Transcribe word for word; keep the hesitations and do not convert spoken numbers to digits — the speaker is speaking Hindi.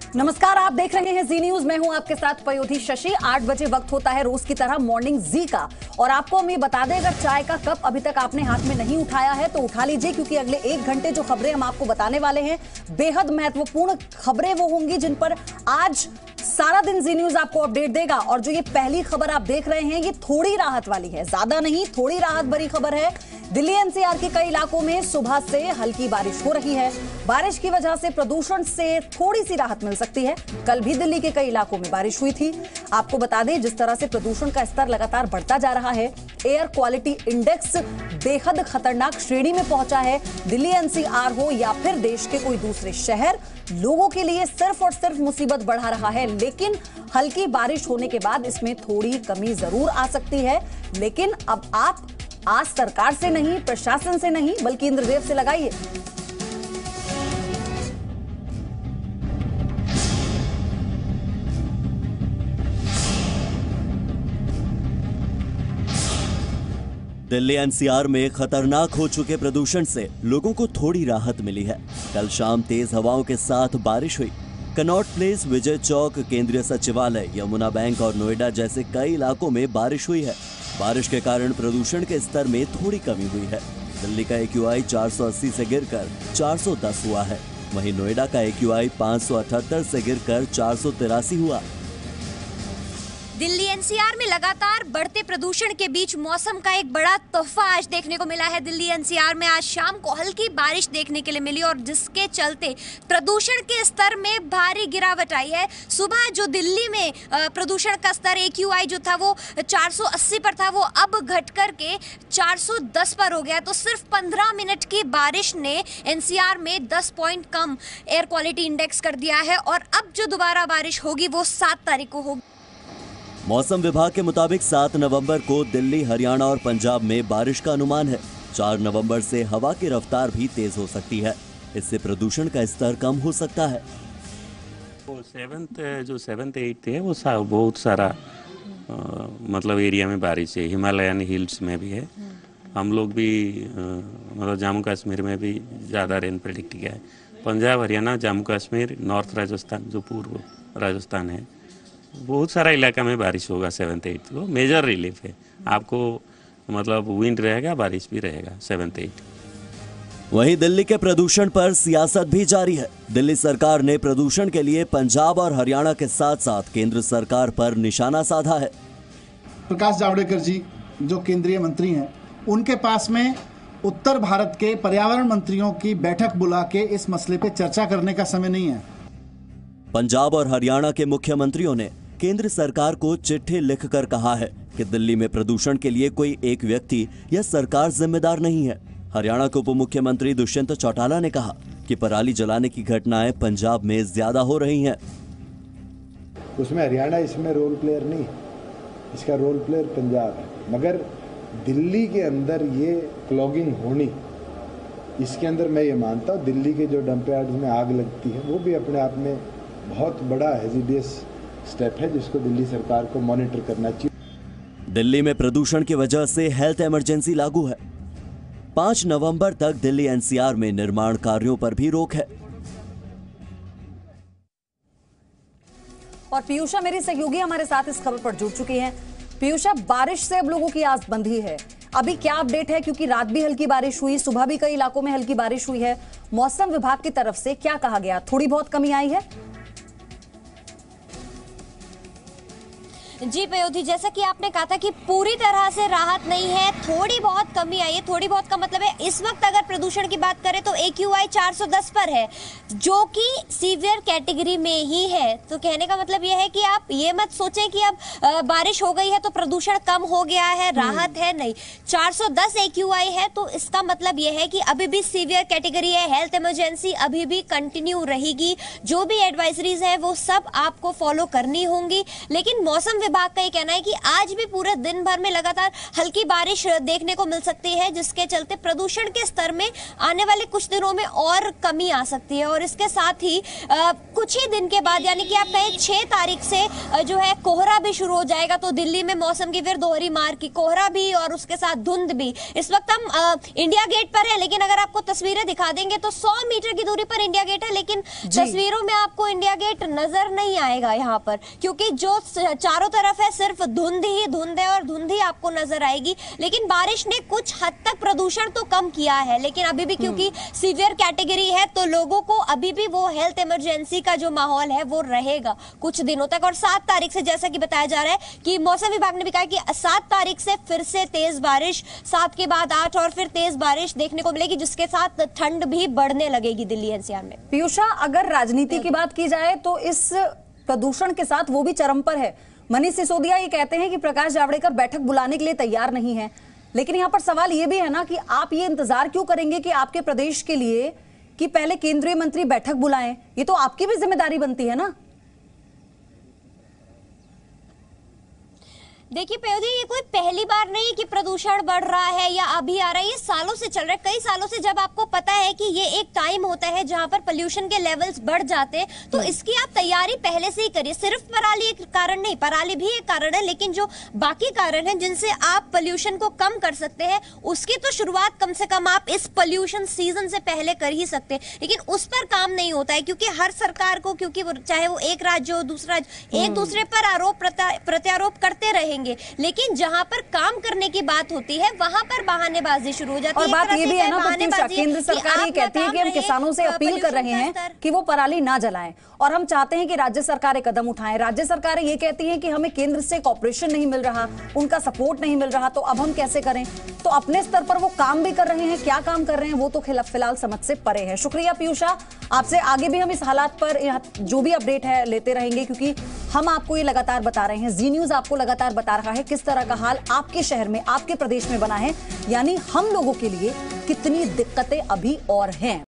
नमस्कार, आप देख रहे हैं जी न्यूज। मैं हूं आपके साथ पयोधी शशि। आठ बजे वक्त होता है रोज की तरह मॉर्निंग जी का, और आपको हम ये बता दें, अगर चाय का कप अभी तक आपने हाथ में नहीं उठाया है तो उठा लीजिए, क्योंकि अगले एक घंटे जो खबरें हम आपको बताने वाले हैं बेहद महत्वपूर्ण खबरें वो होंगी जिन पर आज सारा दिन जी न्यूज आपको अपडेट देगा। और जो ये पहली खबर आप देख रहे हैं ये थोड़ी राहत वाली है, ज्यादा नहीं, थोड़ी राहत भरी खबर है। दिल्ली एनसीआर के कई इलाकों में सुबह से हल्की बारिश हो रही है। बारिश की वजह से प्रदूषण से थोड़ी सी राहत मिल सकती है। कल भी दिल्ली के कई इलाकों में बारिश हुई थी। आपको बता दें, जिस तरह से प्रदूषण का स्तर लगातार बढ़ता जा रहा है, एयर क्वालिटी इंडेक्स बेहद खतरनाक श्रेणी में पहुंचा है। दिल्ली एनसीआर हो या फिर देश के कोई दूसरे शहर, लोगों के लिए सिर्फ और सिर्फ मुसीबत बढ़ा रहा है। लेकिन हल्की बारिश होने के बाद इसमें थोड़ी कमी जरूर आ सकती है। लेकिन अब आप आज सरकार से नहीं, प्रशासन से नहीं, बल्कि इंद्रदेव से लगाइए। दिल्ली एनसीआर में खतरनाक हो चुके प्रदूषण से लोगों को थोड़ी राहत मिली है। कल शाम तेज हवाओं के साथ बारिश हुई। कनॉट प्लेस, विजय चौक, केंद्रीय सचिवालय, यमुना बैंक और नोएडा जैसे कई इलाकों में बारिश हुई है। बारिश के कारण प्रदूषण के स्तर में थोड़ी कमी हुई है। दिल्ली का एक्यूआई चार सौ अस्सी से गिरकर चार सौ दस हुआ है। वहीं नोएडा का एक्यूआई पाँच सौ अठहत्तर से गिरकर चार सौ तिरासी हुआ। दिल्ली एनसीआर में लगातार बढ़ते प्रदूषण के बीच मौसम का एक बड़ा तोहफा आज देखने को मिला है। दिल्ली एनसीआर में आज शाम को हल्की बारिश देखने के लिए मिली, और जिसके चलते प्रदूषण के स्तर में भारी गिरावट आई है। सुबह जो दिल्ली में प्रदूषण का स्तर एक्यूआई जो था वो चार सौ अस्सी पर था, वो अब घट कर के चार सौ दस पर हो गया। तो सिर्फ पंद्रह मिनट की बारिश ने एनसीआर में दस पॉइंट कम एयर क्वालिटी इंडेक्स कर दिया है, और अब जो दोबारा बारिश होगी वो सात तारीख को होगी। मौसम विभाग के मुताबिक सात नवंबर को दिल्ली, हरियाणा और पंजाब में बारिश का अनुमान है। चार नवंबर से हवा की रफ्तार भी तेज हो सकती है। इससे प्रदूषण का स्तर कम हो सकता है। वो सेवंथ जो सेवंथ एट्थ है वो सा, बहुत सारा आ, मतलब एरिया में बारिश है। हिमालयन हिल्स में भी है। हम लोग भी आ, मतलब जम्मू कश्मीर में भी ज़्यादा रेन प्रेडिक्ट किया है। पंजाब, हरियाणा, जम्मू कश्मीर, नॉर्थ राजस्थान जो पूर्व राजस्थान है, बहुत सारा इलाका में बारिश होगा सेवंथ एट्थ को। मेजर रिलीफ है आपको, मतलब विंड रहेगा, बारिश भी रहेगा सेवंथ एट्थ। वहीं दिल्ली के प्रदूषण पर सियासत भी जारी है। दिल्ली सरकार ने प्रदूषण के लिए पंजाब और हरियाणा के साथ साथ केंद्र सरकार पर निशाना साधा है। प्रकाश जावड़ेकर जी जो केंद्रीय मंत्री हैं, उनके पास में उत्तर भारत के पर्यावरण मंत्रियों की बैठक बुला के इस मसले पे चर्चा करने का समय नहीं है। पंजाब और हरियाणा के मुख्यमंत्रियों ने केंद्र सरकार को चिट्ठी लिखकर कहा है कि दिल्ली में प्रदूषण के लिए कोई एक व्यक्ति या सरकार जिम्मेदार नहीं है। हरियाणा के उप मुख्यमंत्री दुष्यंत चौटाला ने कहा कि पराली जलाने की घटनाएं पंजाब में ज्यादा हो रही हैं। उसमें हरियाणा इसमें रोल प्लेयर नहीं, इसका रोल प्लेयर पंजाब है। मगर दिल्ली के अंदर ये क्लॉगिंग होनी, इसके अंदर मैं ये मानता हूँ दिल्ली के जो डंप यार्ड में आग लगती है वो भी अपने आप में बहुत बड़ा हेजिडियस स्टेप है, जिसको दिल्ली सरकार को मॉनिटर करना चाहिए। दिल्ली में प्रदूषण की वजह से हेल्थ इमरजेंसी लागू है। पाँच नवंबर तक दिल्ली एनसीआर में निर्माण कार्यों पर भी रोक है। और पीयूषा मेरी सहयोगी हमारे साथ इस खबर पर जुड़ चुकी हैं। पीयूषा, बारिश से अब लोगों की आस बंधी है, अभी क्या अपडेट है? क्योंकि रात भी हल्की बारिश हुई, सुबह भी कई इलाकों में हल्की बारिश हुई है। मौसम विभाग की तरफ से क्या कहा गया? थोड़ी बहुत कमी आई है? जी पयोधी, जैसा कि आपने कहा था कि पूरी तरह से राहत नहीं है, थोड़ी बहुत कमी आई है। थोड़ी बहुत का मतलब है इस वक्त अगर प्रदूषण की बात करें तो एक्यूआई चार सौ दस पर है, जो कि सीवियर कैटेगरी में ही है। तो कहने का मतलब यह है कि आप ये मत सोचें कि अब बारिश हो गई है तो प्रदूषण कम हो गया है, राहत है, नहीं। चार सौ दस एक्यूआई है तो इसका मतलब यह है कि अभी भी सीवियर कैटेगरी है। हेल्थ इमरजेंसी अभी भी कंटिन्यू रहेगी। जो भी एडवाइजरीज है वो सब आपको फॉलो करनी होंगी। लेकिन मौसम विभाग का ये कहना है कि आज भी पूरे दिन भर में लगातार हल्की बारिश देखने को मिल सकती है, जिसके चलते प्रदूषण के स्तर में आने वाले कुछ दिनों में और कमी आ सकती है। और इसके साथ ही आ, कुछ ही दिन के बाद यानी कि आप कहें छह तारीख से आ, जो है कोहरा भी शुरू हो जाएगा। तो दिल्ली में मौसम की फिर दोहरी मार की, कोहरा भी और उसके साथ धुंध भी। इस वक्त हम आ, इंडिया गेट पर है, लेकिन अगर आपको तस्वीरें दिखा देंगे तो सौ मीटर की दूरी पर इंडिया गेट है, लेकिन तस्वीरों में आपको इंडिया गेट नजर नहीं आएगा यहाँ पर, क्योंकि जो चारों तरफ है सिर्फ धुंध ही धुंध है और धुंध ही आपको नजर आएगी। लेकिन बारिश ने कुछ हद तक प्रदूषण तो कम किया है, लेकिन अभी भी क्योंकि सीवियर कैटेगरी है तो लोगों को अभी भी वो हेल्थ इमरजेंसी का जो माहौल है वो रहेगा कुछ दिनों तक। और सात तारीख से जैसा कि बताया जा रहा है कि मौसम विभाग ने भी कहा कि सात तारीख से फिर से तेज बारिश, सात के बाद आठ और फिर तेज बारिश देखने को मिलेगी, जिसके साथ ठंड भी बढ़ने लगेगी दिल्ली एनसीआर में। पीयूषा, अगर राजनीति की बात की जाए तो इस प्रदूषण के साथ वो भी चरम पर है। मनीष सिसोदिया ये कहते हैं कि प्रकाश जावड़ेकर बैठक बुलाने के लिए तैयार नहीं है, लेकिन यहाँ पर सवाल ये भी है ना कि आप ये इंतजार क्यों करेंगे कि आपके प्रदेश के लिए कि पहले केंद्रीय मंत्री बैठक बुलाएं? ये तो आपकी भी जिम्मेदारी बनती है ना। देखिए पयोधी, ये कोई पहली बार नहीं कि प्रदूषण बढ़ रहा है या अभी आ रहा है, ये सालों से चल रहा है। कई सालों से जब आपको पता है कि ये एक टाइम होता है जहां पर पोल्यूशन के लेवल्स बढ़ जाते हैं, तो इसकी आप तैयारी पहले से ही करिए। सिर्फ पराली एक कारण नहीं, पराली भी एक कारण है, लेकिन जो बाकी कारण है जिनसे आप पोल्यूशन को कम कर सकते हैं, उसकी तो शुरुआत कम से कम आप इस पोल्यूशन सीजन से पहले कर ही सकते हैं। लेकिन उस पर काम नहीं होता है, क्योंकि हर सरकार को, क्योंकि वो चाहे वो एक राज्य हो दूसरा राज्य, एक दूसरे पर आरोप प्रत्यारोप करते रहेंगे, लेकिन जहां पर काम करने की बात होती है वहां पर बहानेबाजी शुरू हो जाती है। और बात ये भी है ना पीयूषा, केंद्र सरकार ये कहती है कि हम किसानों से अपील कर रहे हैं कि वो पराली ना जलाएं, और हम चाहते हैं कि राज्य सरकारें कदम उठाएं। राज्य सरकारें ये कहती हैं कि हमें केंद्र से कॉर्पोरेशन नहीं मिल रहा, उनका सपोर्ट नहीं मिल रहा, तो अब हम कैसे करें? तो अपने स्तर पर वो काम भी कर रहे हैं, क्या काम कर रहे हैं वो तो फिलहाल समझ से परे है। शुक्रिया पीयूषा, आपसे आगे भी हम इस हालात पर जो भी अपडेट है लेते रहेंगे, क्योंकि हम आपको ये लगातार बता रहे हैं, जी न्यूज आपको लगातार बता रहा है किस तरह का हाल आपके शहर में, आपके प्रदेश में बना है, यानी हम लोगों के लिए कितनी दिक्कतें अभी और हैं।